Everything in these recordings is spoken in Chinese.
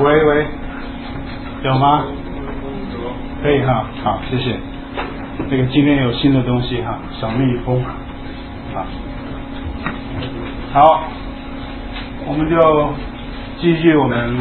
喂喂，有吗？可以哈，好，谢谢。这个今天有新的东西哈，小蜜蜂，好，我们就继续我们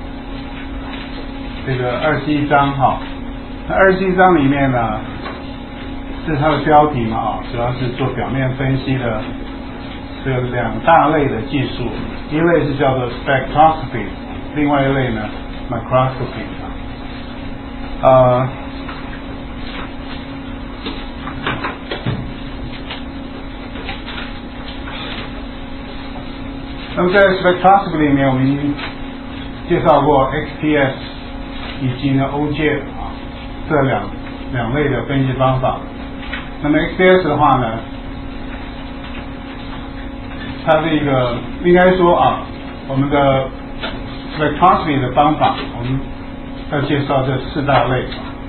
这个21章哈。那21章里面呢，是它的标题嘛啊，主要是做表面分析的。这有两大类的技术，一类是叫做 spectroscopy， 另外一类呢 microscopy。那么在 spectroscopy 里面，我们已经介绍过 XPS 以及呢 OJT 这两类的分析方法。那么 XPS 的话呢，它是一个应该说我们的 spectroscopy 的方法，我们要介绍这4大类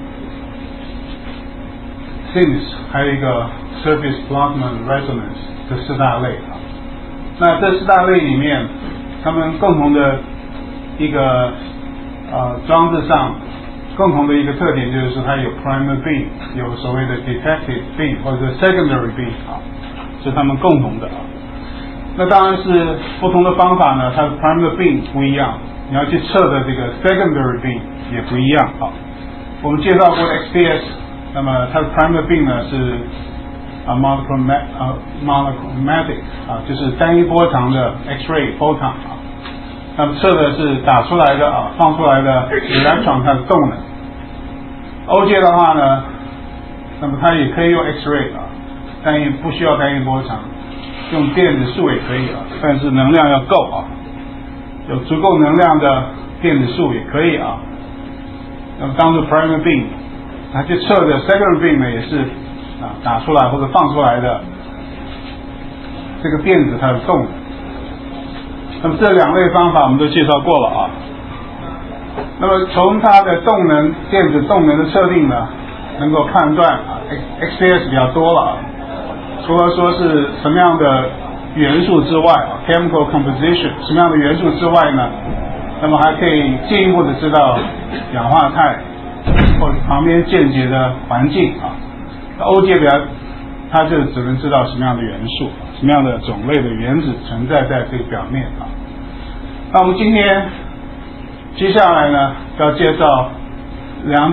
，SIMS 还有一个 surface plasmon resonance 这4大类。那这4大类里面，它们共同的一个装置上共同的一个特点就是说它有 primary beam， 有所谓的 detective beam 或者 secondary beam 是它们共同的。那当然是不同的方法呢，它的 primary beam 不一样，你要去测的这个 secondary beam 也不一样。我们介绍过 XPS， 那么它的 primary beam 呢是monochromatic 就是单一波长的 X-ray photon 那么测的是打出来的放出来的 electron 它的动能。OJ 的话呢，那么它也可以用 X-ray 但也不需要单一波长。用电子束也可以但是能量要够有足够能量的电子束也可以那么当做 primary beam， 它去测的 secondary beam 呢也是打出来或者放出来的这个电子它的动能。那么这2类方法我们都介绍过了那么从它的动能电子动能的测定呢，能够判断XPS 比较多了除了说是什么样的元素之外chemical composition 什么样的元素之外呢，那么还可以进一步的知道氧化态或者旁边间接的环境OJ 比较它就只能知道什么样的元素什么样的种类的原子存在在这个表面那我们今天接下来呢要介绍另外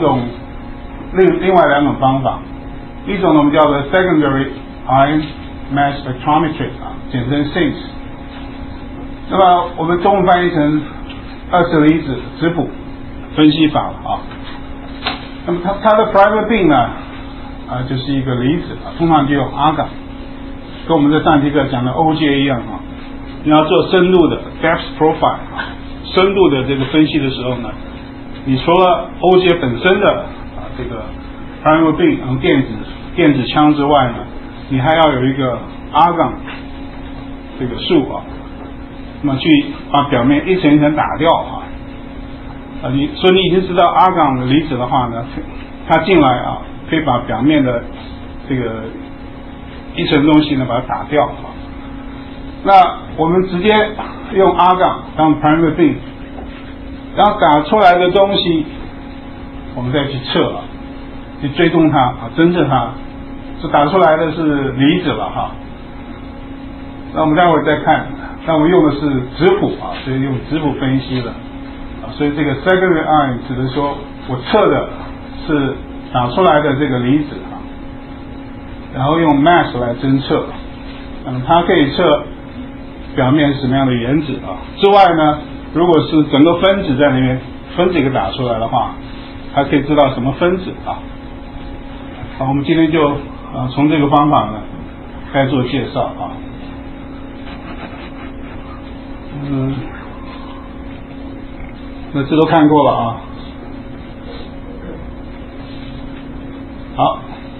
2种方法，一种呢我们叫做 secondary ion mass spectrometry 简称 SIMS。 那么我们中文翻译成二次离子质谱分析法那么它的 primary beam 呢就是一个离子通常就用 argon， 跟我们在上节课讲的 OJ 一样你要做深度的 depth profile 深度的这个分析的时候呢，你除了 OJ 本身的这个 primary beam 电子枪之外呢，你还要有一个 argon 这个束那么去把表面一层一层打掉所以你已经知道 argon 的离子的话呢，它进来可以把表面的这个一层东西呢把它打掉那我们直接用 argon 当 primary beam， 然后打出来的东西我们再去测去追踪它侦测它，是打出来的是离子了那我们待会儿再看，那我们用的是质谱所以用质谱分析的所以这个 secondary ion 指的说我测的是打出来的这个离子然后用 mass 来侦测，那么它可以测表面是什么样的原子之外呢，如果是整个分子在那边分子给打出来的话，还可以知道什么分子好，我们今天就从这个方法呢开始做介绍那这都看过了好，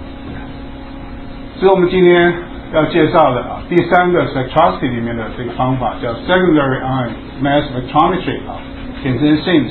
这是我们今天要介绍的第3个 spectroscopy 里面的这个方法叫 secondary ion mass spectrometry 简称 SIMS。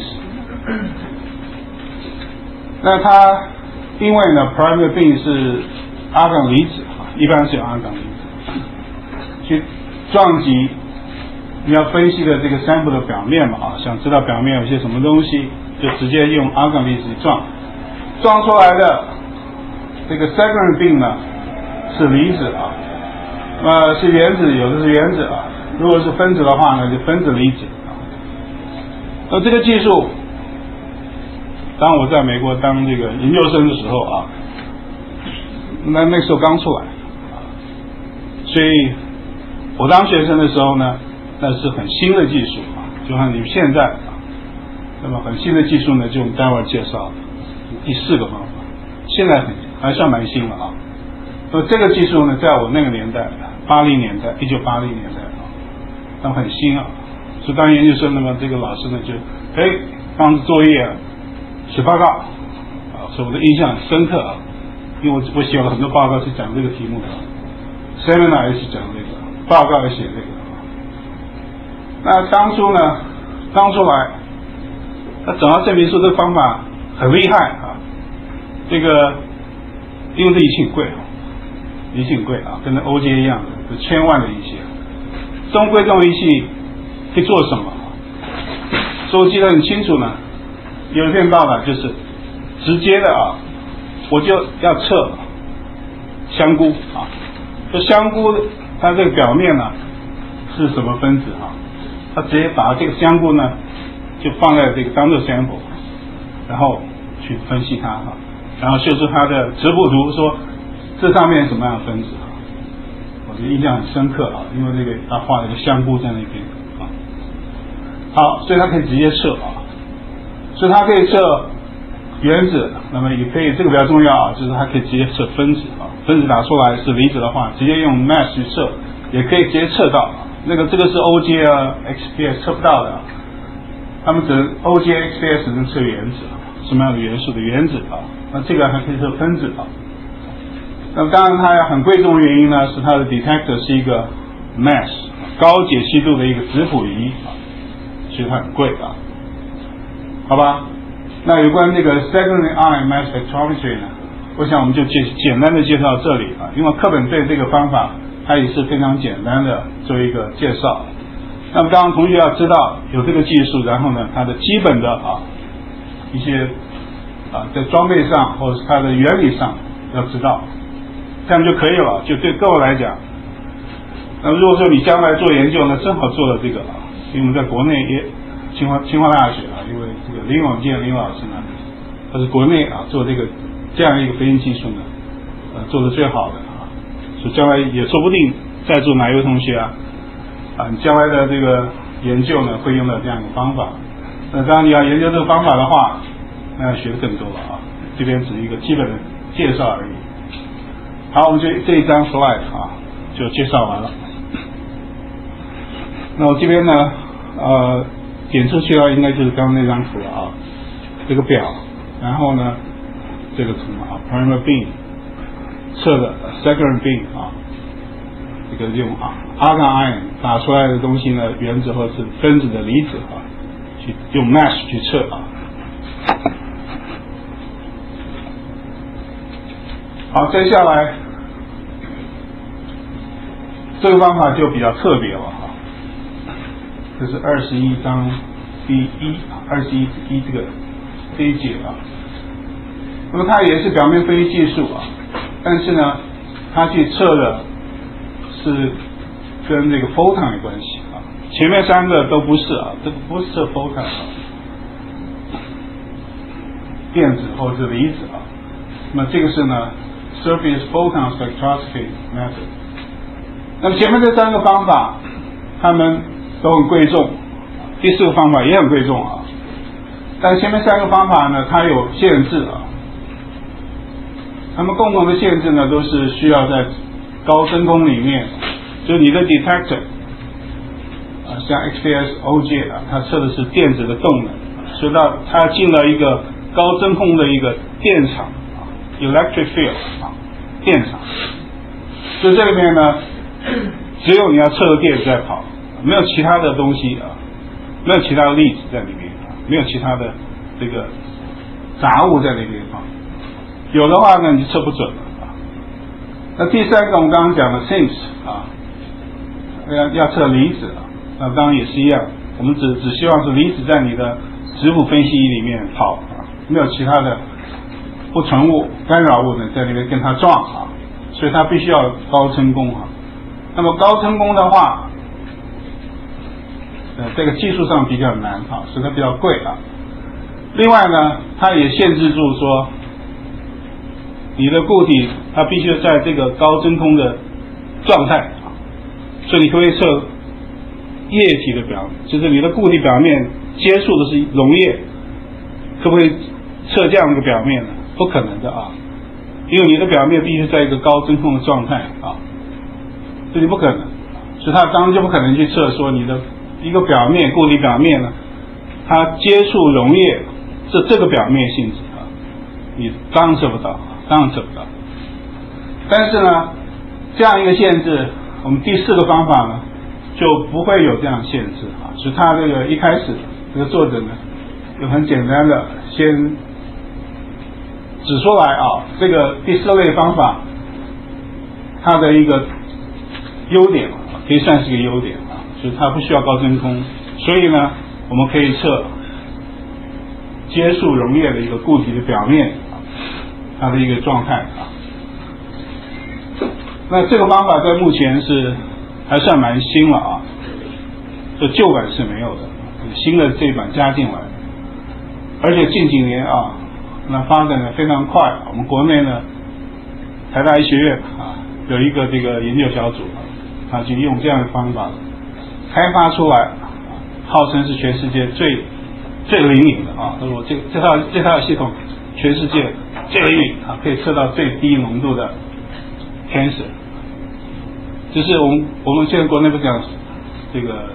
那它因为呢 primary beam 是 argon 离子一般是有 argon 离子去撞击你要分析的这个 sample 的表面嘛想知道表面有些什么东西，就直接用 argon 离子撞出来的这个 second beam 呢是离子是原子，有的是原子如果是分子的话呢，就分子离子那这个技术，当我在美国当这个研究生的时候那时候刚出来所以我当学生的时候呢，那是很新的技术就像你们现在那么很新的技术呢，就我们待会儿介绍第4个方法，现在还算蛮新了那么这个技术呢，在我那个年代1980年代那么很新所以当研究生，那么这个老师呢就当作业写报告所以我的印象很深刻因为我写了很多报告是讲这个题目的 seminar 也是讲这个，报告也写这个那当初呢刚出来那整个证明书这个方法很厉害这个因为这仪器很贵仪器很贵跟那 OJ 一样的1000万的仪器这种贵重仪器可以做什么所以我记得很清楚呢，有一篇报道就是直接的我就要测香菇这香菇它这个表面呢是什么分子它直接把这个香菇呢就放在这个当做 sample 然后去分析它然后秀出它的质谱图，说这上面什么样的分子我觉得印象很深刻因为这个他画了一个香菇在那边好，所以它可以直接测所以它可以测原子，那么也可以这个比较重要就是它可以直接测分子分子打出来是离子的话，直接用 mass 去测，也可以直接测到这个是 OJ XPS 测不到的他们只能 OJ XPS 能测原子什么样的元素的原子那这个还可以测分子那么当然它很贵重的原因呢，是它的 detector 是一个 mass 高解析度的一个质谱仪所以它很贵好吧那有关这个 secondary ion mass spectrometry 呢，我想我们就简单的介绍这里因为课本对这个方法它也是非常简单的做一个介绍那么当然同学要知道有这个技术，然后呢它的基本的一些在装备上或者是它的原理上要知道，这样就可以了，就对各位来讲那如果说你将来做研究呢，正好做了这个因为我们在国内也清华大学因为这个林永健林老师呢，他是国内做这样一个飞行技术呢做的最好的所以将来也说不定在座哪一位同学你将来的这个研究呢会用到这样一个方法那当然你要研究这个方法的话，那要学的更多了这边只是一个基本的介绍而已好，我们这一张 slide 就介绍完了那我这边呢点出去应该就是刚刚那张图这个表然后呢这个图primer beam 测的 second beam 这个用argon ion 打出来的东西呢，原子或是分子的离子去用 mass 去测好，接下来这个方法就比较特别了这是21章第21这一节那么它也是表面分析技术但是呢它去测的是跟这个 photon 有关系前面3个都不是这个不是测 photon 电子或者离子那么这个是呢 surface photon spectroscopy method 那么前面这3个方法它们都很贵重，第4个方法也很贵重但前面3个方法呢它有限制它们共同的限制呢都是需要在高真空里面，就你的 detector像 XPS OJ 它测的是电子的动能，所以它进了一个高真空的一个电场electric field 电场，所以这里面呢只有你要测的电子在跑，没有其他的东西没有其他的粒子在里面没有其他的这个杂物在那边有的话呢你测不准了那第3个我们刚刚讲的 SIMS 要测离子那当然也是一样，我们只希望是离子在你的质谱分析仪里面跑啊，没有其他的不纯物、干扰物呢在里面跟它撞啊，所以它必须要高成功啊。那么高成功的话，这个技术上比较难啊，所以它比较贵啊。另外呢，它也限制住说，你的固体它必须在这个高真空的状态啊，所以你可不可以测液体的表面，就是你的固体表面接触的是溶液，可不可以测这样的一个表面呢？不可能的啊，因为你的表面必须在一个高真空的状态啊，所以你不可能，所以它当然就不可能去测说你的一个表面固体表面呢，它接触溶液这个表面性质啊，你当然测不到，当然测不到。但是呢，这样一个限制，我们第4个方法呢就不会有这样限制啊，所以他这个一开始这个作者呢，就很简单的先指出来啊，这个第4类方法它的一个优点可以算是一个优点啊，就是它不需要高真空，所以呢，我们可以测接触溶液的一个固体的表面啊，它的一个状态啊。那这个方法在目前是还算蛮新了啊，这旧版是没有的，新的这一版加进来，而且近几年啊，那发展的非常快。我们国内呢，台大医学院啊有一个这个研究小组啊，他就用这样的方法开发出来，号称是全世界最灵敏的啊。他说这套系统全世界最灵敏啊，可以测到最低浓度的 cancer。就是我们现在国内不讲这个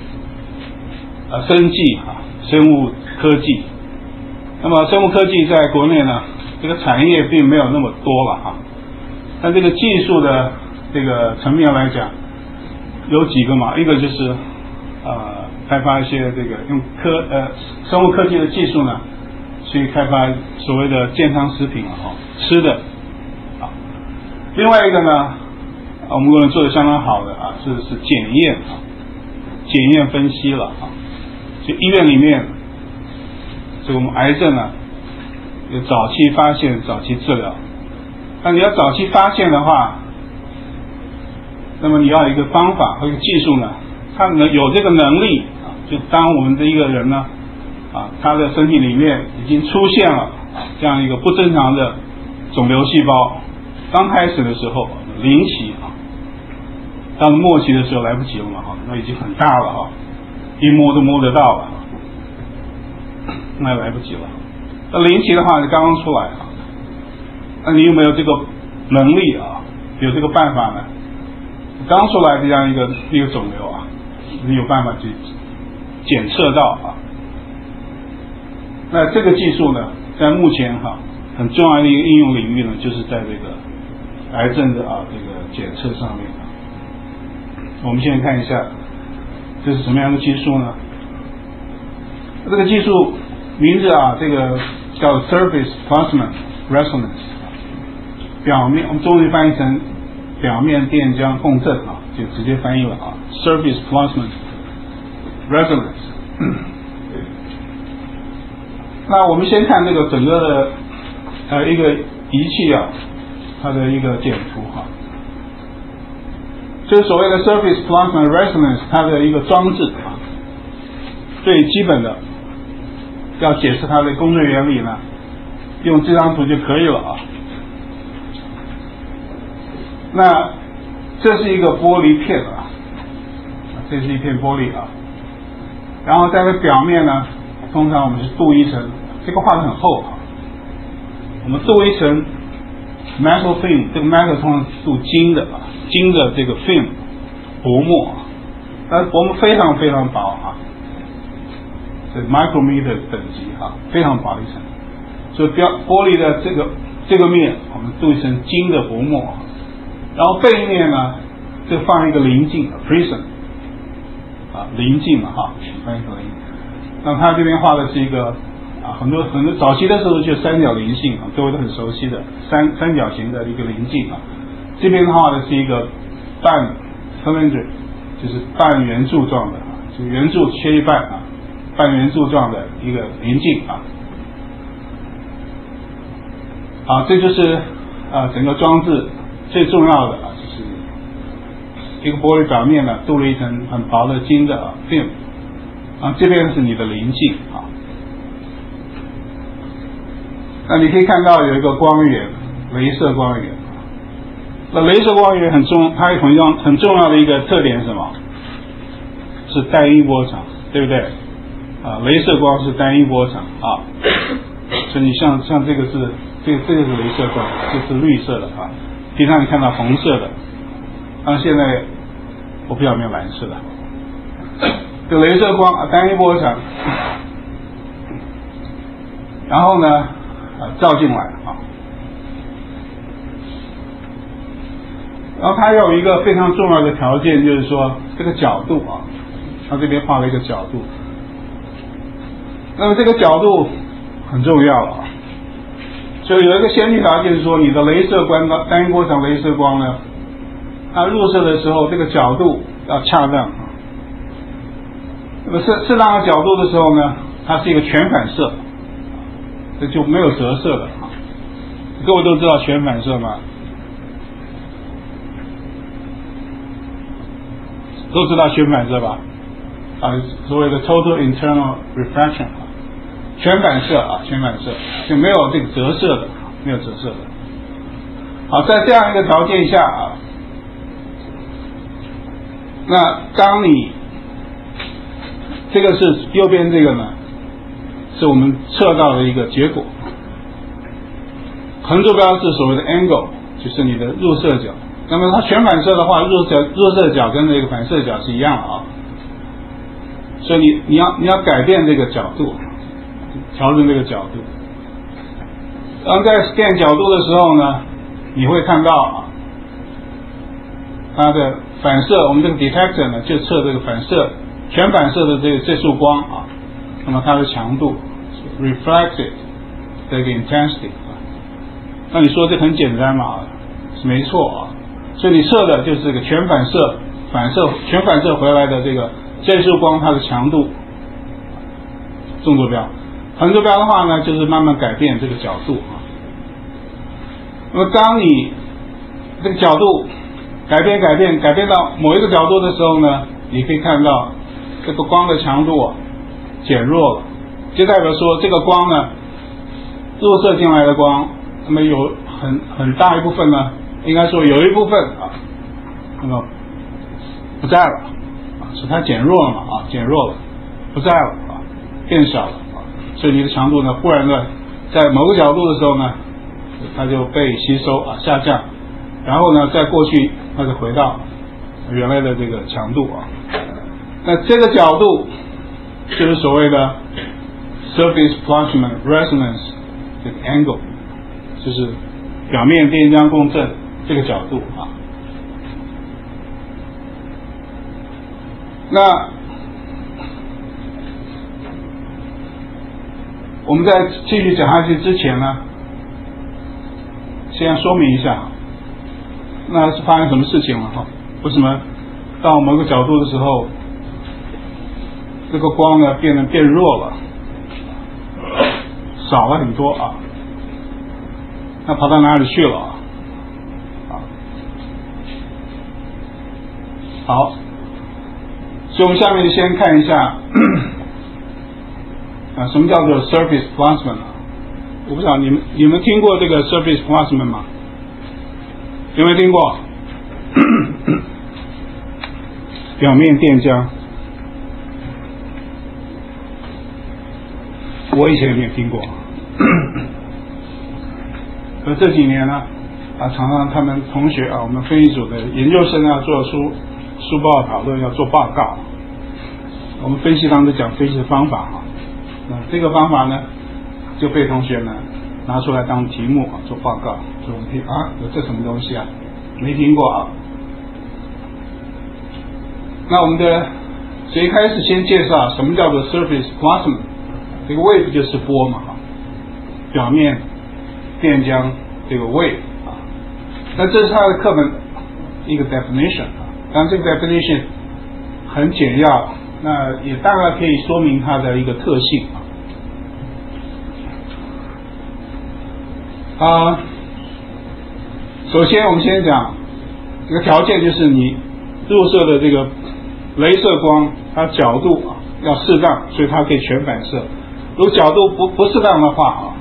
生技啊，生物科技。那么生物科技在国内呢，这个产业并没有那么多了啊。但这个技术的这个层面来讲，有几个嘛，一个就是开发一些这个用生物科技的技术呢，去开发所谓的健康食品啊，吃的啊。另外一个呢，我们国人做的相当好的啊，是检验啊，检验分析了啊。就医院里面，这个我们癌症呢，有早期发现、早期治疗。那你要早期发现的话，那么你要有一个方法和一个技术呢，它有这个能力啊，就当我们的一个人呢，啊，他的身体里面已经出现了这样一个不正常的肿瘤细胞，刚开始的时候零期啊，到了末期的时候来不及了嘛，那已经很大了啊，一摸都摸得到了，那来不及了。那零期的话，你刚刚出来啊，那你有没有这个能力啊？有这个办法呢？刚出来的这样一个肿瘤啊，你有办法去检测到啊？那这个技术呢，在目前很重要的一个应用领域呢，就是在这个癌症的这个检测上面啊。我们现在看一下，这是什么样的技术呢？这个技术名字这个叫 Surface Plasmon Resonance， 表面我们中文翻译成表面电浆共振就直接翻译了Surface Plasmon Resonance。那我们先看这个整个的一个仪器它的一个简图就是所谓的 Surface Plasmon Resonance， 它的一个装置最基本的要解释它的工作原理呢，用这张图就可以了那这是一个玻璃片这是一片玻璃然后在这表面呢，通常我们是镀一层，这个画得很厚我们镀一层 metal film， 这个 metal 通常镀金的这个 film 薄膜但是薄膜非常非常薄这 micrometer 等级非常薄一层，所以玻璃的这个面我们镀一层金的薄膜然后背面呢就放一个棱镜 prism 棱镜翻译成棱镜。那它这边画的是一个很多早期的时候就三角棱镜各位都很熟悉的三角形的一个棱镜这边画的是一个半 cylinder， 就是半圆柱状的圆柱切一半啊，半圆柱状的一个棱镜啊。好，这就是整个装置最重要的就是一个玻璃表面呢镀了一层很薄的金的film，这边是你的棱镜啊。那你可以看到有一个光源，雷射光源。那雷射光源它很重要的一个特点是什么？是单一波长，对不对？雷射光是单一波长啊。所以你像这个是这个是雷射光，这是绿色的啊。平常你看到红色的，现在我不知道有没有蓝色的。这雷射光单一波长，然后呢照进来啊。然后它有一个非常重要的条件，就是说这个角度啊，它这边画了一个角度。那么这个角度很重要了啊，所以有一个先决条件是说，你的雷射光单一波长雷射光呢，它入射的时候这个角度要恰当啊。那么适当的角度的时候呢，它是一个全反射，这就没有折射了啊。各位都知道全反射吗？都知道全反射吧？所谓的 total internal refraction， 全反射全反射就没有这个折射的，没有折射的。好，在这样一个条件下那当你这个是右边这个呢，是我们测到的一个结果。横坐标是所谓的 angle， 就是你的入射角。那么它全反射的话，入射角跟这个反射角是一样的啊，所以你要改变这个角度，调整这个角度。当在 scan 角度的时候呢，你会看到它的反射，我们这个 detector 呢就测这个反射全反射的这束光那么它的强度 reflected 这个 intensity 那你说这很简单嘛？是没错所以你测的就是这个全反射回来的这束光它的强度，纵坐标。横坐标的话呢，就是慢慢改变这个角度那么当你这个角度改变到某一个角度的时候呢，你可以看到这个光的强度减弱了，就代表说这个光呢入射进来的光，那么有很大一部分呢，应该说有一部分那么不在了是它减弱了嘛减弱了，不在了变小了所以你的强度呢忽然的在某个角度的时候呢，它就被吸收下降，然后呢再过去它就回到原来的这个强度那这个角度就是所谓的 surface Boltzmann resonance 这个 angle， 就是表面电浆共振这个角度那我们在继续讲下去之前呢，先说明一下那是发生什么事情了为什么到某个角度的时候这个光呢变弱了，少了很多那跑到哪里去了好，所以我们下面先看一下什么叫做 surface Boltzmann 我不知道你们听过这个 surface Boltzmann 吗？有没有听过？表面电浆，我以前也没有听过。而这几年呢常常他们同学我们分析组的研究生要做书报讨论，要做报告，我们分析当中讲分析的方法那这个方法呢就被同学呢拿出来当题目做报告，说我们听有这什么东西没听过那我们的所以开始先介绍什么叫做 surface Boltzmann， 这个 wave 就是波嘛表面电浆这个 wave 那这是它的课本一个 definition 当然这个 definition 很简要那也大概可以说明它的一个特性首先我们先讲这个条件，就是你入射的这个雷射光，它角度要适当，所以它可以全反射。如果角度不适当的话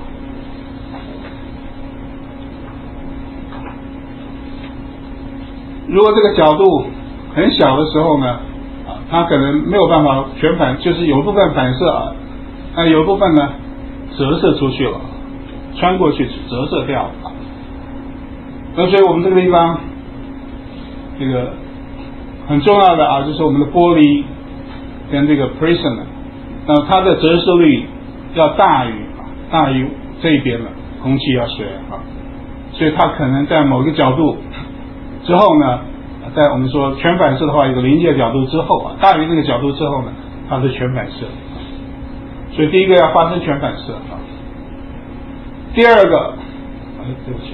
如果这个角度很小的时候呢，它可能没有办法全反，就是有部分反射有部分呢折射出去了，穿过去折射掉了。那所以我们这个地方这个很重要的就是我们的玻璃跟这个 prism 那它的折射率要大于这一边的空气要水所以它可能在某个角度之后呢，在我们说全反射的话，一个临界角度之后大于那个角度之后呢，它是全反射。所以第一个要发生全反射第二个对不起，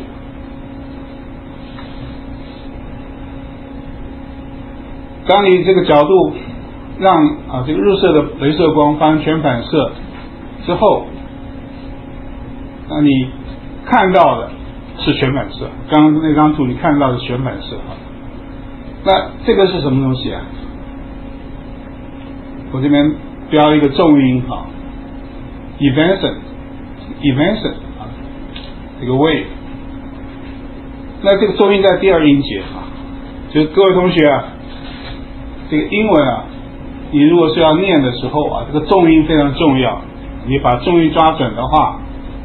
当你这个角度让这个入射的雷射光发生全反射之后，那你看到的是全反射。刚刚那张图你看到的全反射那这个是什么东西我这边标一个重音evanescent 这个 wave。那这个重音在第二音节就是各位同学这个英文你如果是要念的时候这个重音非常重要，你把重音抓准的话，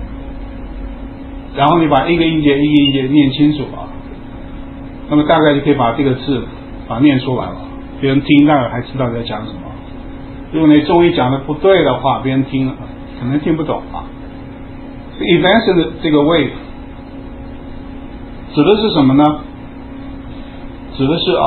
然后你把一个音节一个音节念清楚那么大概就可以把这个字把它念出来了，别人听大概还知道你在讲什么。如果你重音讲的不对的话，别人听可能听不懂evanescent 的这个 wave 指的是什么呢？指的是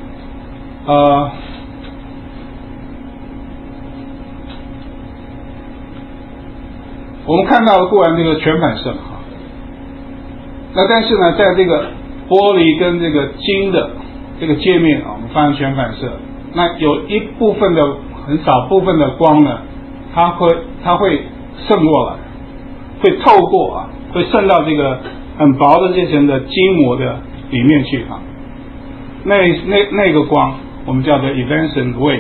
我们看到的固然这个全反射那但是呢，在这个玻璃跟这个晶的这个界面我们发生全反射，那有一部分的很少部分的光呢，它会渗过来，会透过会渗到这个很薄的这层的晶膜的里面去那个光我们叫做 evanescent wave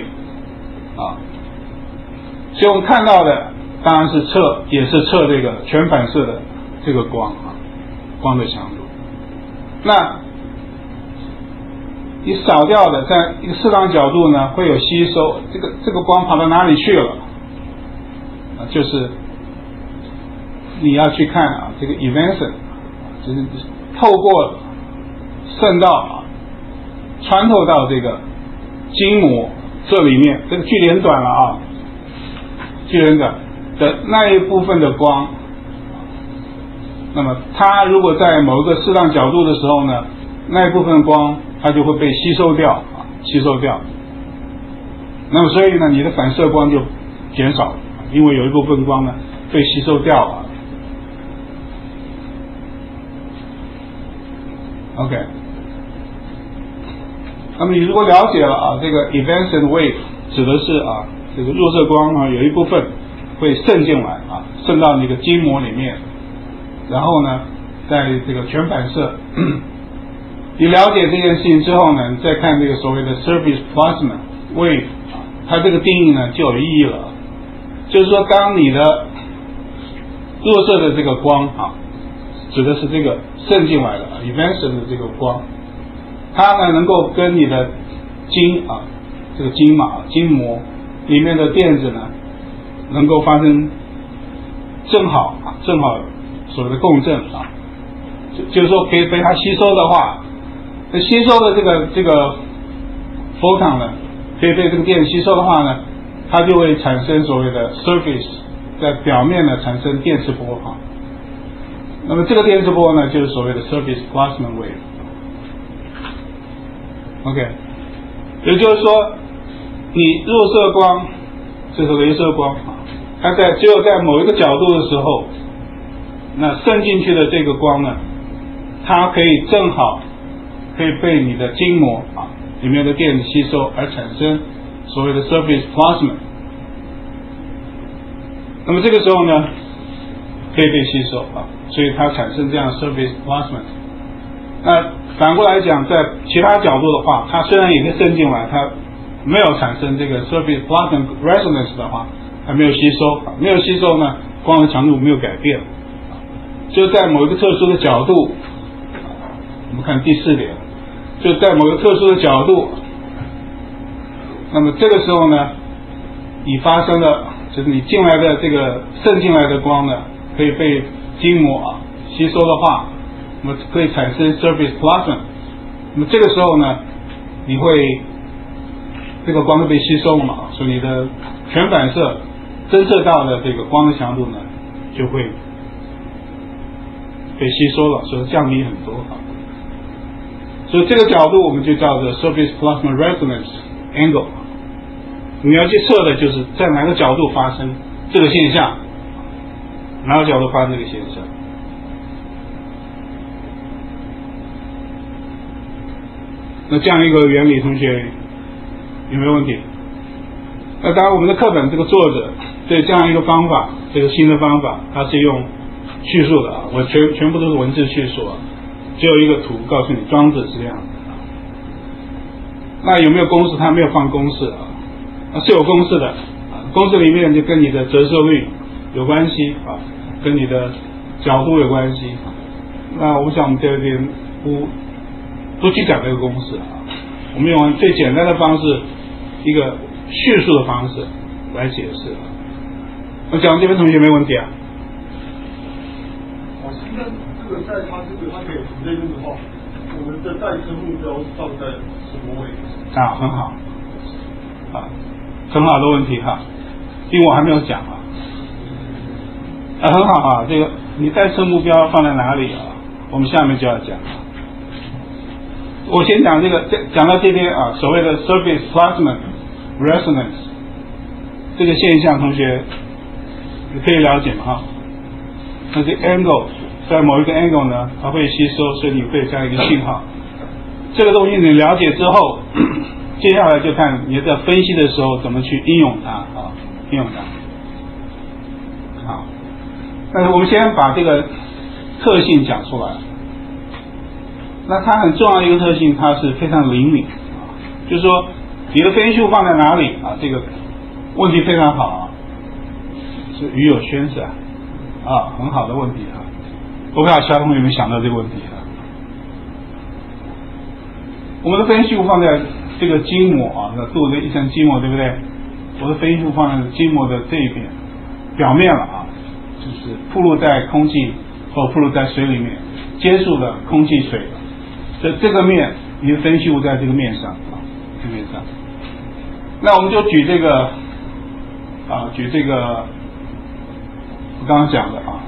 所以我们看到的当然是也是测这个全反射的这个光光的强度。那你扫掉的在一个适当角度呢，会有吸收，这个光跑到哪里去了就是你要去看这个 evanescent 就是透过渗到穿透到这个晶膜这里面，这个距离很短了距离很短的那一部分的光，那么它如果在某一个适当角度的时候呢，那一部分光它就会被吸收掉那么所以呢，你的反射光就减少了，因为有一部分光呢被吸收掉了。OK， 那么你如果了解了这个 evanescent wave 指的是这个入射光有一部分会渗进来渗到那个晶膜里面，然后呢在这个全反射你了解这件事情之后呢，你再看这个所谓的 surface plasma wave 它这个定义呢就有意义了。就是说当你的入射的这个光指的是这个渗进来的evanescent的这个光，它呢能够跟你的这个晶膜里面的电子呢能够发生正好所谓的共振就是说可以被它吸收的话，吸收的这个 photon 呢可以被这个电吸收的话呢，它就会产生所谓的 surface 在表面呢产生电磁波那么这个电磁波呢就是所谓的 surface plasma wave。 OK， 也就是说你入射光就是雷射光它只有在某一个角度的时候，那渗进去的这个光呢，它可以正好可以被你的晶膜里面的电子吸收而产生所谓的 surface plasma。那么这个时候呢，可以被吸收啊，所以它产生这样的 surface plasma。那反过来讲，在其他角度的话，它虽然也可以渗进来，它没有产生这个 surface plasma resonance 的话，它没有吸收，没有吸收呢，光的强度没有改变，就在某一个特殊的角度，我们看第4点，就在某个特殊的角度，那么这个时候呢，你发生了，就是你进来的这个渗进来的光呢，可以被筋膜吸收的话，那么可以产生 surface plasma。那么这个时候呢，你会这个光会被吸收了嘛，所以你的全反射侦测到的这个光的强度呢，就会被吸收了，所以降低很多啊。所以这个角度我们就叫做 surface plasma resonance angle。你要去测的就是在哪个角度发生这个现象，哪个角度发生这个现象。那这样一个原理，同学有没有问题？那当然，我们的课本这个作者对这样一个方法，这个新的方法，它是用叙述的啊，我全部都是文字叙述啊，只有一个图告诉你装置是这样的啊。那有没有公式？它没有放公式啊。是有公式的啊，公式里面就跟你的折射率有关系啊，跟你的角度有关系。那我想我们这边不去讲这个公式啊，我们用最简单的方式，一个叙述的方式来解释啊。我讲这边同学没问题啊？ 现在这个在它可以直接用的话，我们的代称目标放在什么位置？ 啊，很好啊。很好的问题哈，因为我还没有讲很好啊，这个你代测目标放在哪里啊？我们下面就要讲。我先讲这个，讲到这边啊，所谓的 surface plasma resonance 这个现象，同学你可以了解吗？那这 angle 在某一个 angle 呢，它会吸收，所以你会有这样一个信号。这个东西你了解之后。接下来就看你在分析的时候怎么去应用它啊，应用它。好，但是我们先把这个特性讲出来。那它很重要的一个特性，它是非常灵敏啊，就是说你的分数放在哪里啊？这个问题非常好啊，是与有宣示啊，很好的问题啊。我不知道其他同学有没有想到这个问题啊？我们的分数放在这个筋膜啊，那镀的一层筋膜，对不对？我的分数放在筋膜的这一边表面了啊，就是暴露在空气或暴露在水里面，接触了空气水，这个面，你的分析物在这个面上啊，这个面上。那我们就举这个我刚刚讲的啊，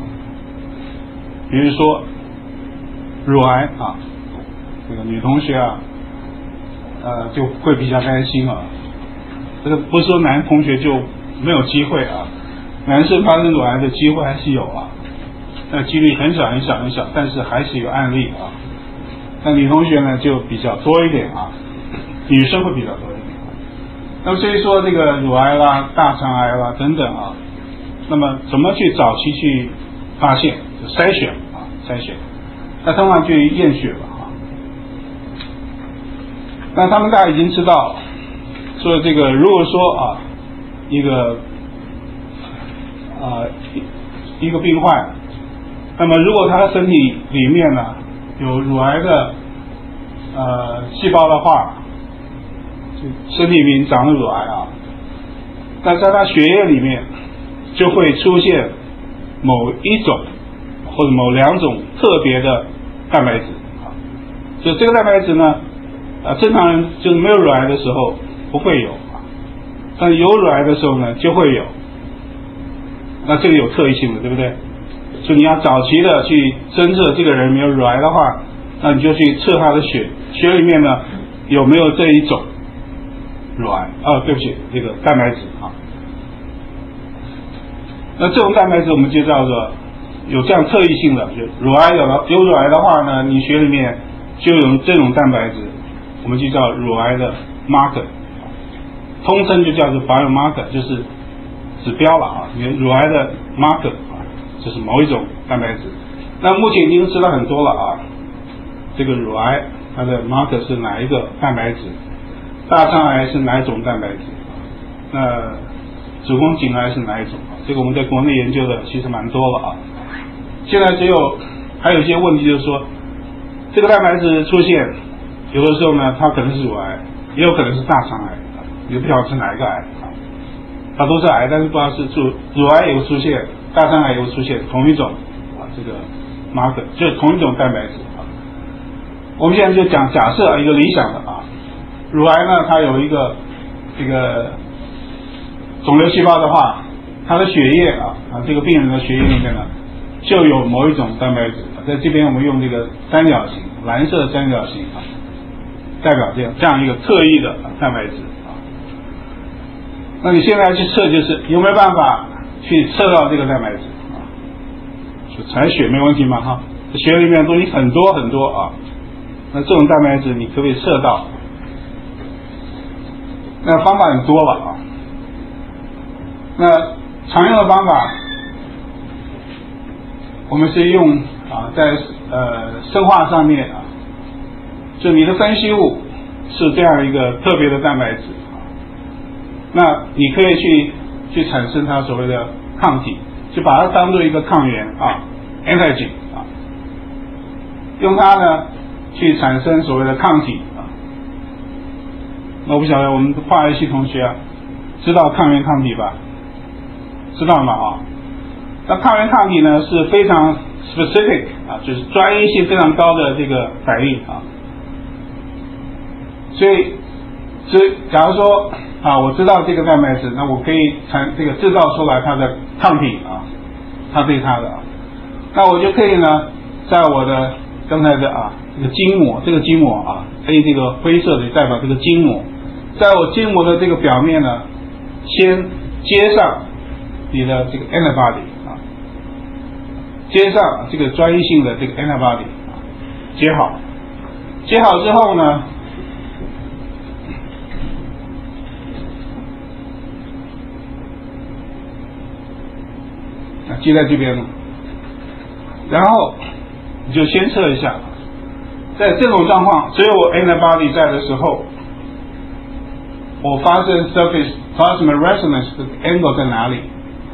比如说乳癌啊，这个女同学啊。就会比较担心啊。这个不是说男同学就没有机会啊，男生发生乳癌的机会还是有啊，那几率很小很小很小，但是还是有案例啊。那女同学呢就比较多一点啊，女生会比较多一点。那么所以说这个乳癌啦、大肠癌啦等等啊，那么怎么去早期去发现、筛选啊？筛选，那通常去验血吧。那他们大家已经知道，说这个如果说一个病患，那么如果他的身体里面呢有乳癌的细胞的话，身体里面长了乳癌啊，那在他血液里面就会出现某一种或者某两种特别的蛋白质啊，所以这个蛋白质呢。正常人就是没有乳癌的时候不会有啊，但是有乳癌的时候呢就会有，那这个有特异性的，对不对？所以你要早期的去侦测这个人没有乳癌的话，那你就去测他的血里面呢有没有这一种乳癌对不起，这个蛋白质啊。那这种蛋白质我们就叫做有这样特异性的，就乳癌有乳癌的话呢，你血里面就有这种蛋白质。我们就叫乳癌的 marker。 通称就叫做 biomarker， 就是指标了啊，乳癌的 marker 啊，就是某一种蛋白质。那目前已经知道很多了啊，这个乳癌它的 marker 是哪一个蛋白质，大肠癌是哪一种蛋白质，那子宫颈癌是哪一种？这个我们在国内研究的其实蛮多了啊。现在还有一些问题，就是说这个蛋白质出现，有的时候呢，它可能是乳癌，也有可能是大肠癌，也不晓得是哪一个癌啊。它都是癌，但是不知道是乳癌也会出现，大肠癌也会出现，同一种啊这个 marker 就是同一种蛋白质啊。我们现在就假设一个理想的啊，乳癌呢，它有一个这个肿瘤细胞的话，它的血液这个病人的血液里面呢，就有某一种蛋白质。在这边我们用这个三角形，蓝色三角形啊，代表这样一个特异的蛋白质啊。那你现在去测，就是有没有办法去测到这个蛋白质啊？就采血没问题嘛哈，血里面东西很多很多啊。那这种蛋白质你可不可以测到？那方法很多了啊。那常用的方法，我们是用在生化上面啊，就你的分析物是这样一个特别的蛋白质啊，那你可以去产生它所谓的抗体，就把它当做一个抗原啊 ，antigen 啊，用它呢去产生所谓的抗体啊。那我不晓得我们化学系同学知道抗原抗体吧？知道吗啊？那抗原抗体呢是非常 specific 啊，就是专一性非常高的这个反应啊。所以假如说我知道这个蛋白质，那我可以制造出来它的抗体啊，它对它的那我就可以呢，在我的刚才的这个筋膜，这个筋膜黑这个灰色的代表这个筋膜，在我筋膜的这个表面呢，先接上你的这个 antibody 接上这个专一性的这个 antibody 接好之后呢，接在这边了，然后你就先测一下，在这种状况只有antibody 在的时候，我发生 surface plasma resonance 的 angle 在哪里？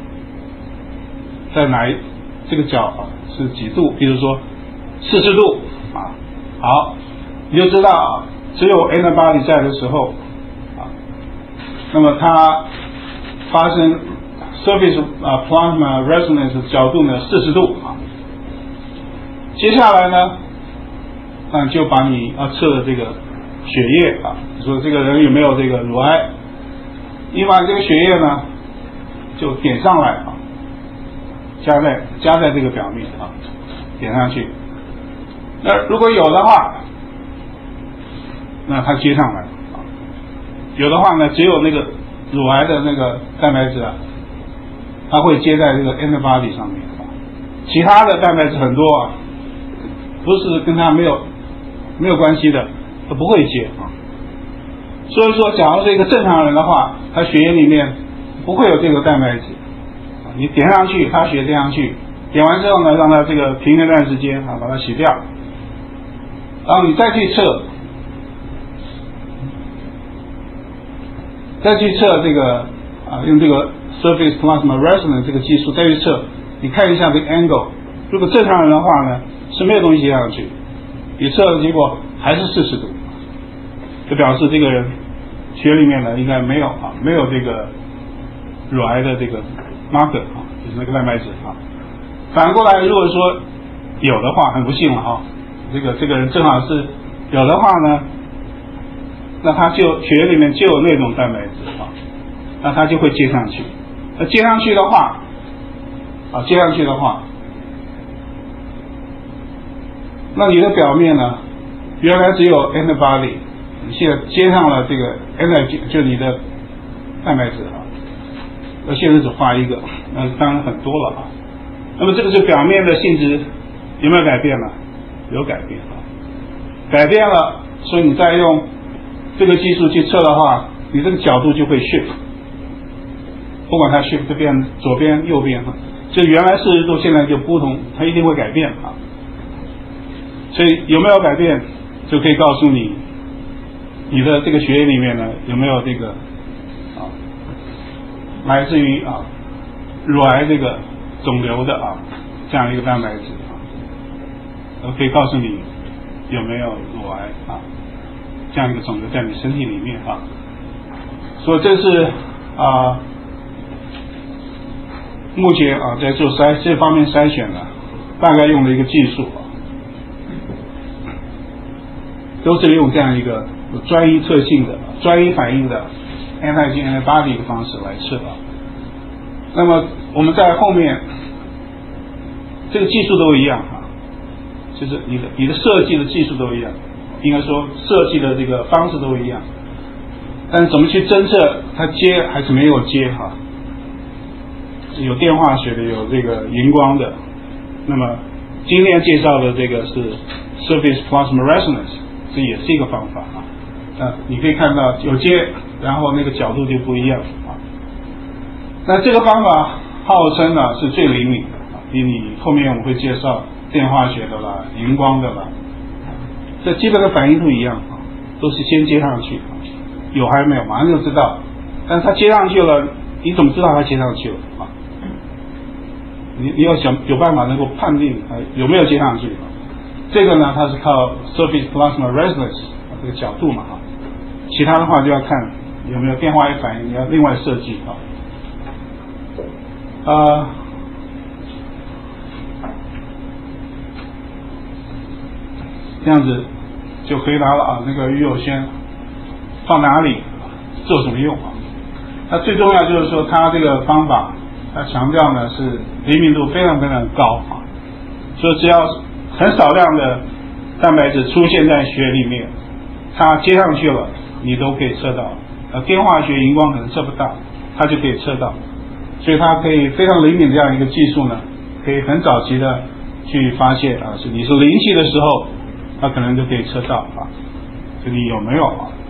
在哪这个角是几度？比如说40度好，你就知道只有 antibody 在的时候那么它发生 surface plasma resonance 的角度呢40度接下来呢，那就把你测的这个血液说这个人有没有这个乳癌，你把这个血液呢就点上来加在这个表面点上去。那如果有的话，那它接上来有的话呢，只有那个乳癌的那个蛋白质它会接在这个 antibody 上面其他的蛋白质很多不是跟它没有关系的，它不会接所以说，假如是一个正常人的话，他血液里面不会有这个蛋白质你点上去，他血点上去，点完之后呢，让它这个停一段时间把它洗掉，然后你再去测这个用这个 surface plasma resonance 这个技术再去测，你看一下这个 angle， 如果正常人的话呢是没有东西接上去，你测的结果还是40度，就表示这个人血里面呢应该没有这个乳癌的这个 marker 就是那个蛋白质反过来，如果说有的话，很不幸了这个人正好是有的话呢，那他就血液里面就有那种蛋白质那他就会接上去。那接上去的话那你的表面呢，原来只有 antibody， 你现在接上了这个 antibody， 就是你的蛋白质那现在只画一个，那当然很多了那么这个是表面的性质有没有改变呢？有改变改变了，所以你再用这个技术去测的话， 你这个角度就会 shift， 不管它 shift 变左边右边就原来40度现在就不同，它一定会改变啊。所以有没有改变，就可以告诉你你的这个血液里面呢有没有这个来自于乳癌这个肿瘤的这样一个蛋白质可以告诉你有没有乳癌这样一个肿瘤在你身体里面所以这是目前在做这方面筛选大概用的一个技术都是利用这样一个有专一特性的专一反应的 antigen antibody 的方式来测那么我们在后面这个技术都一样就是你的设计的技术都一样，应该说设计的这个方式都一样，但是怎么去侦测它接还是没有接有电化学的，有这个荧光的。那么今天介绍的这个是 surface plasma resonance， 这也是一个方法你可以看到有接，然后那个角度就不一样那这个方法号称是最灵敏的比你后面我们会介绍电化学的啦、荧光的啦，这基本的反应都一样都是先接上去有还是没有马上就知道，但是它接上去了，你怎么知道它接上去了你要想有办法能够判定有没有接上去这个呢它是靠 surface plasma resonance 这个角度嘛其他的话就要看有没有电化学反应，你要另外设计这样子就回答了那个鱼友先放哪里做什么用那最重要就是说它这个方法它强调呢是灵敏度非常非常高所以只要很少量的蛋白质出现在血里面，它接上去了你都可以测到电化学荧光可能测不到，它就可以测到，所以它可以非常灵敏的这样一个技术呢，可以很早期的去发现是你是灵气的时候它可能就可以测到就你有没有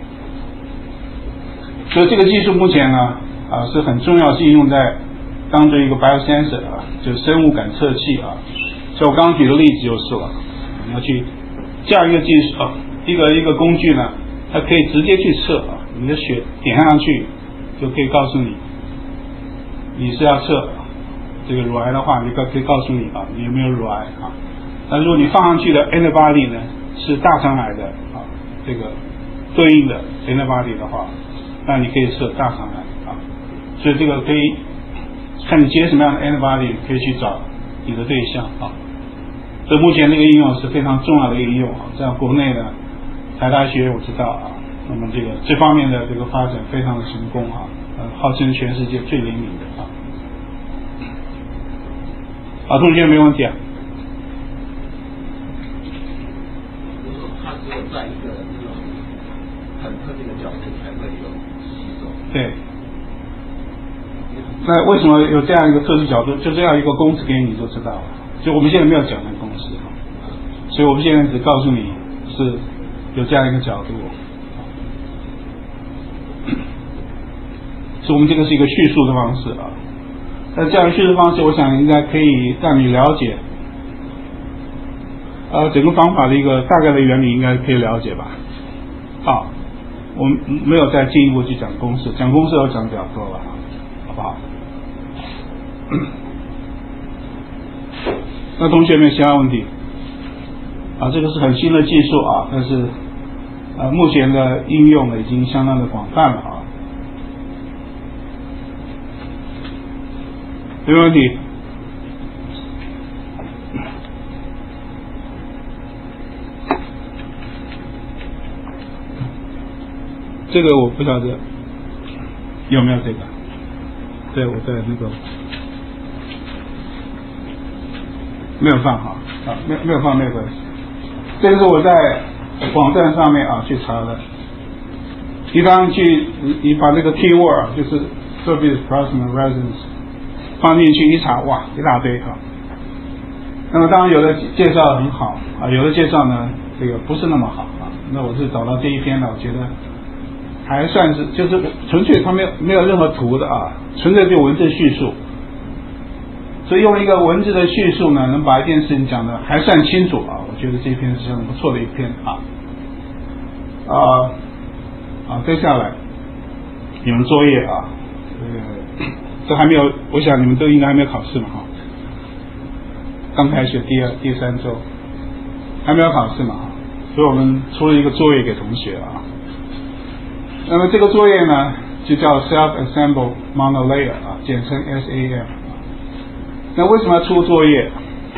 所以这个技术目前呢是很重要，是应用在当做一个 biosensor 就是生物感测器所以我刚刚举的例子就是了，你要去这样一个技术一个工具呢，它可以直接去测你的血点上去就可以告诉你是要测这个乳癌的话，你可以告诉你你有没有乳癌那如果你放上去的 antibody 呢是大肠癌的这个对应的 antibody 的话，那你可以测大肠癌所以这个可以看你接什么样的 antibody， 可以去找你的对象所以目前这个应用是非常重要的一个应用在国内的台大学我知道那么这方面的这个发展非常的成功号称全世界最灵敏的同学没问题它只有在一个这种很特定的角度才会有吸收。 对。那为什么有这样一个特殊角度？就这样一个公式给你就知道了。就我们现在没有讲那个公式所以我们现在只告诉你是有这样一个角度。所以我们这个是一个叙述的方式那这样叙述方式，我想应该可以让你了解整个方法的一个大概的原理，应该可以了解吧我们没有再进一步去讲公式，讲公式要讲比较多了好不好那同学有没有其他问题这个是很新的技术但是目前的应用呢已经相当的广泛了没问题这个我不晓得有没有这个对我在那个没有放没有放没有关系，这个是我在网站上面去查的，你当然去你把那个 keyword 就是 surface plasma resonance 放进去一查，哇一大堆那么当然有的介绍很好有的介绍呢这个不是那么好那我是找到这一篇呢，我觉得还算是就是纯粹它没有任何图的啊，纯粹就文字叙述。所以用一个文字的叙述呢，能把一件事情讲得还算清楚啊，我觉得这篇是很不错的一篇啊。接下来你们作业啊，这还没有，我想你们都应该还没有考试嘛哈，刚开学第3周，还没有考试嘛，所以我们出了一个作业给同学啊。那么这个作业呢，就叫 Self-Assemble Monolayer 啊，简称 SAM。那为什么要出作业？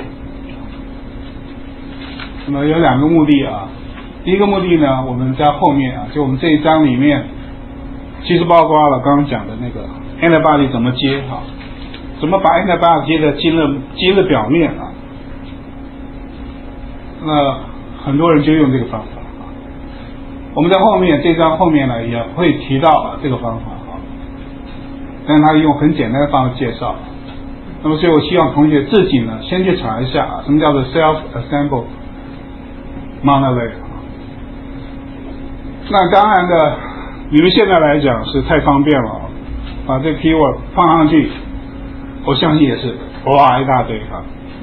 那么有2个目的啊。第一个目的呢，我们在后面啊，就我们这一章里面，其实包括了刚刚讲的那个 antibody 怎么接啊，怎么把 antibody 接在基因的表面啊。那很多人就用这个方法啊。我们在后面这章后面呢也会提到这个方法啊，但是他用很简单的方式介绍。那么所以我希望同学自己呢先去查一下啊，什么叫做 self-assemble monolayer。那当然的，你们现在来讲是太方便了，把这个 keyword 放上去，我相信也是哇一大堆啊。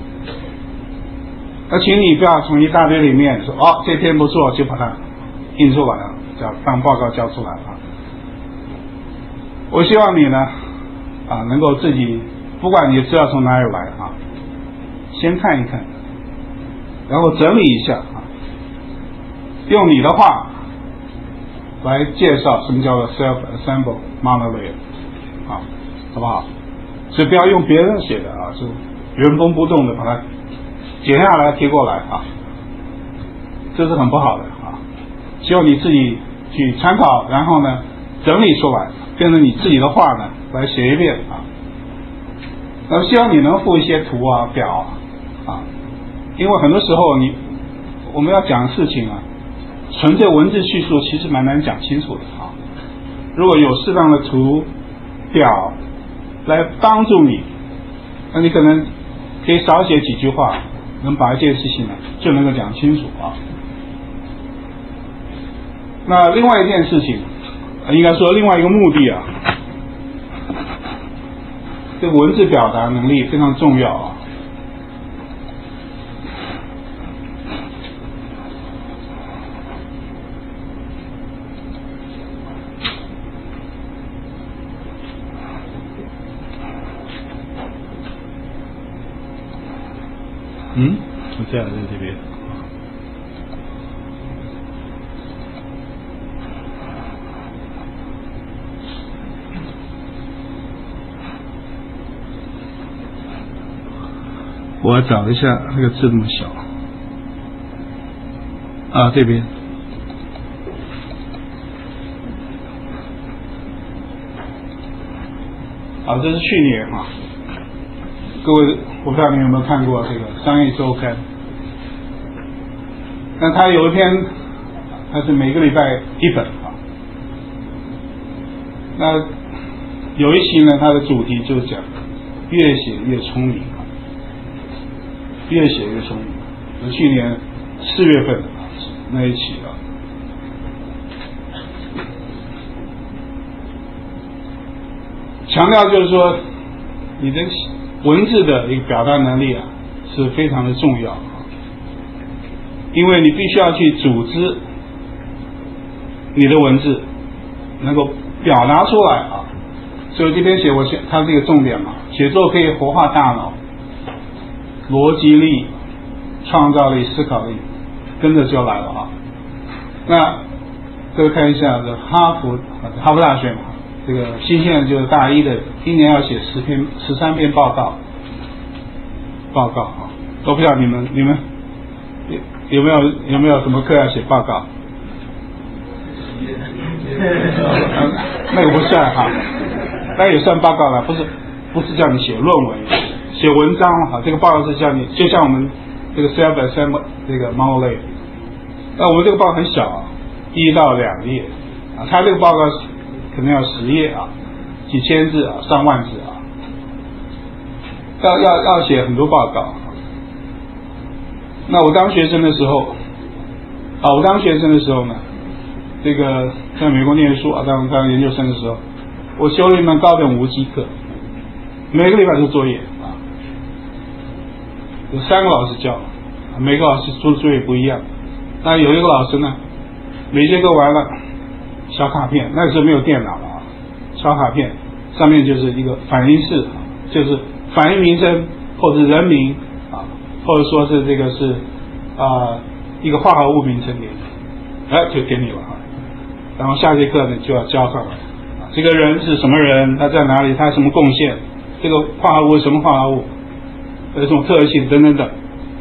那请你不要从一大堆里面说这篇不错就把它印出来啊，当报告交出来啊。我希望你呢能够自己，不管你资料从哪里来啊，先看一看，然后整理一下啊，用你的话来介绍什么叫做 self-assemble monolayer 啊，好不好？所以不要用别人写的啊，是原封不动的把它剪下来贴过来啊，这是很不好的啊。希望你自己去参考，然后呢整理出来，变成你自己的话呢来写一遍啊。然后希望你能附一些图啊表啊，因为很多时候我们要讲事情啊，纯粹文字叙述其实蛮难讲清楚的啊。如果有适当的图表来帮助你，那你可能可以少写几句话，能把一件事情呢就能够讲清楚啊。那另外一件事情，应该说另外一个目的啊，这个文字表达能力非常重要啊。我这样在这边。我要找一下那个字那么小啊，这边。好，这是去年啊，各位，我不知道你有没有看过这个《商业周刊》？那它有一篇，它是每个礼拜1本啊。那有一期呢，它的主题就是讲越写越聪明啊，越写越聪明。去年4月份那一期啊，强调就是说，你的文字的一个表达能力啊是非常的重要啊，因为你必须要去组织你的文字能够表达出来啊。所以这边它是一个重点嘛，写作可以活化大脑，逻辑力、创造力、思考力跟着就来了啊。那各位看一下这哈佛大学嘛，这个新鲜的就是大一的，一年要写13篇报告啊。我不知道你们有没有什么课要写报告？那个不算哈，那也算报告了，不是叫你写论文，写文章哈。这个报告是叫你，就像我们这个 self-assemble 这个 monolayer， 那我们这个报告很小啊，1到2页啊，他这个报告可能要10页啊，几千字啊，上万字啊，要写很多报告。那我当学生的时候呢，这个在美国念书啊，当研究生的时候，我修了一门高等无机课，每个礼拜都作业啊，有3个老师教，每个老师出的作业不一样。那有一个老师呢，每节课完了，小卡片，那个时候没有电脑了啊，小卡片上面就是一个反应式，就是反应名称或者人名啊，或者说是这个是一个化合物名称给你，就给你了啊。然后下节课呢就要交上来啊，这个人是什么人，他在哪里，他有什么贡献，这个化合物是什么化合物，有什么特性等等等。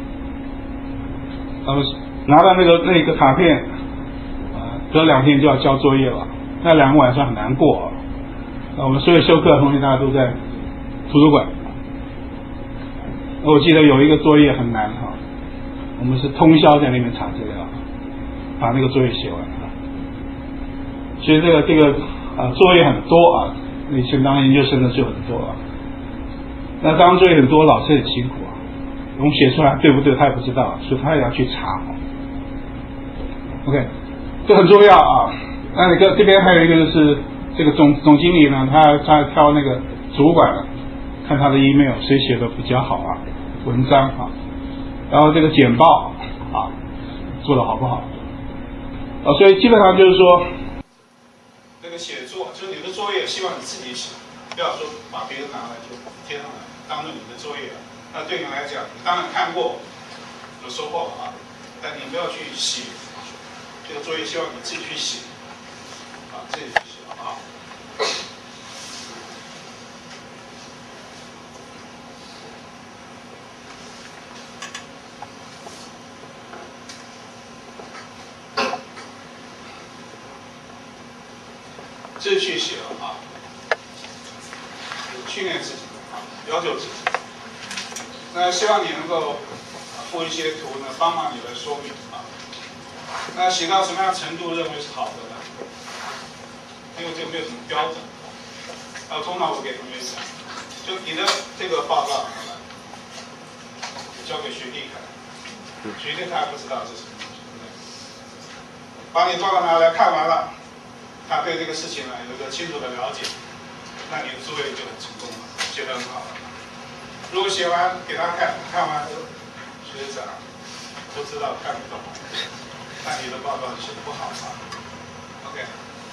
那么拿到那个卡片隔2天就要交作业了，那2个晚上很难过啊。那我们所有修课的同学大家都在图书馆。我记得有一个作业很难哈，我们是通宵在那边查资料，把那个作业写完啊。所以这个作业很多啊，以前当研究生的就很多啊。那当作业很多，老师很辛苦啊，我们写出来对不对他也不知道，所以他也要去查。OK， 这很重要啊。那你这边还有一个就是这个总经理呢，他挑那个主管看他的 email 谁写的比较好啊，文章啊，然后这个简报啊做的好不好啊，所以基本上就是说，那个写作就是你的作业，希望你自己写，不要说把别人拿来就贴上来当做你的作业了。那对你来讲，你当然看过有收获啊，但你不要去写这个作业，希望你自己去写啊，自己去写啊。自己去写啊，训练自己啊，要求自己。那希望你能够附一些图呢，帮忙你来说明啊。那写到什么样程度认为是好的呢？因为这个没有什么标准。通常我给同学讲，就你的这个报告，交给学弟看，学弟他还不知道是什么东西，对不对？把你报告拿来看完了。他对这个事情呢有一个清楚的了解，那你的作业就很成功了，写得很好了。如果写完给他看，看完学长不知道看不懂，那你的报告写得不好啊。OK。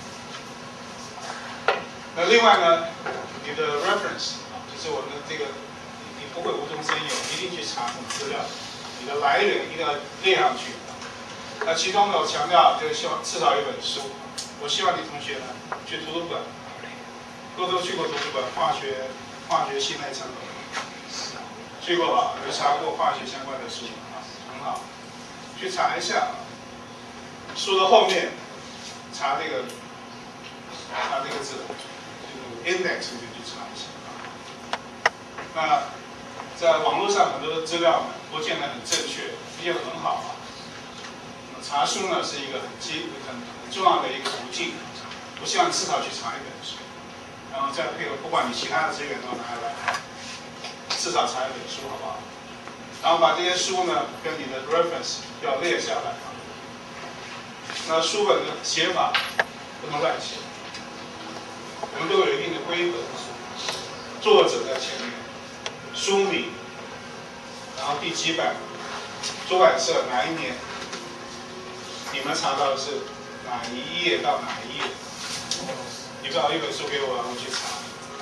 那另外呢，你的 reference 啊，就是我们的这个，你不会无中生有，一定去查什么资料，你的来源一定要列上去。那其中呢，我强调就是希望至少一本书。我希望你同学呢去图书馆，都去过图书馆，化学系那一层楼，去过吧？有查过化学相关的书啊，很好，去查一下。书的后面查这个字，这个 index 里面去查一下。那在网络上很多的资料呢，不见得很正确，不见得很好啊。查书呢是一个很重要的一个途径，我希望你至少去查一本书，然后再配合不管你其他的资源都拿来，至少查一本书好不好？然后把这些书呢跟你的 reference 要列下来。那书本的写法不能乱写，我们都有一定的规格，作者在前面，书名，然后第几版，出版社哪一年。你们查到的是哪一页到哪一页？你不要一本书给我，我去查。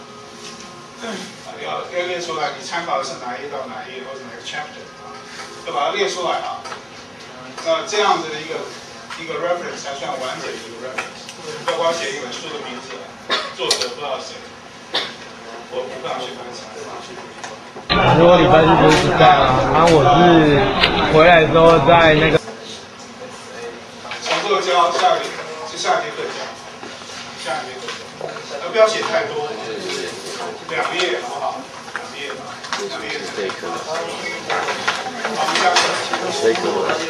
要列出来，你参考的是哪一页到哪一页，或者哪个 chapter 啊，要把它列出来啊。那这样子的一个 reference 才算完整的一个 reference。包括写一本书的名字，作者不知道谁，我不想去翻查。 如果礼拜日不是在啊，然后我是回来之后在那个。 这个教下节课教，下节课教，不要写太多，2页好不好？2页吧，2页。好，我们下课。